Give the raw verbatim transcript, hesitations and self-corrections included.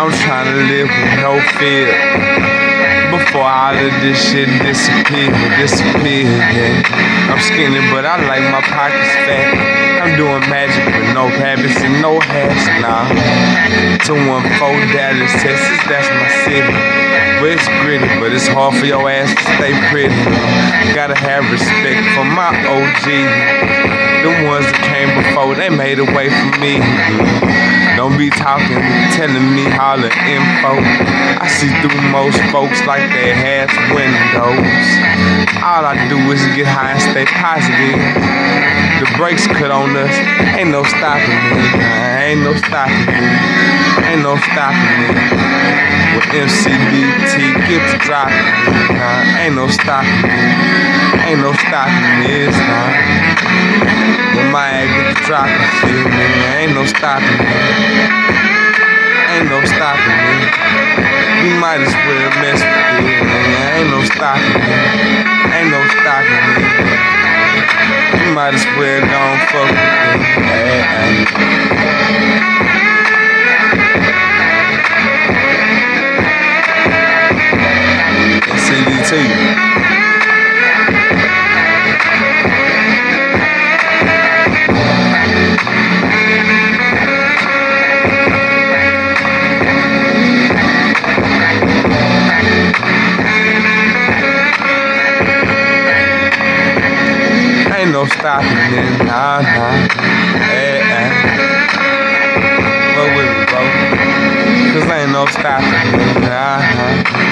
I'm trying to live with no fear. Before all of this shit disappear, disappear, yeah. I'm skinny, but I like my pockets fat. I'm doing magic with no habits and no hats, nah. two one four Dallas, Texas, that's my city. But it's gritty, but it's hard for your ass to stay pretty. Gotta have respect for my O Gs. The ones that came before, they made a way for me. Don't be talking, telling me all the info. I see through most folks like they have windows. All I do is get high and stay positive. The brakes cut on us, ain't no stopping me. Ain't no stopping me. Ain't no stopping me. With M C D T, get to dropping me. Nah, ain't no stopping me. Ain't no stopping me, it's not. When my ass get to dropping shit, nigga, ain't no stopping me. Ain't no stopping me. We might as well mess with it, nigga. Ain't no stopping me. Ain't no stopping me. We might as well go and fuck with it. Hey, hey. M C D T. Ain't no stopping it, nah, nah. Hey, hey. Fuck with me, bro. Cause ain't no stopping it, nah, nah.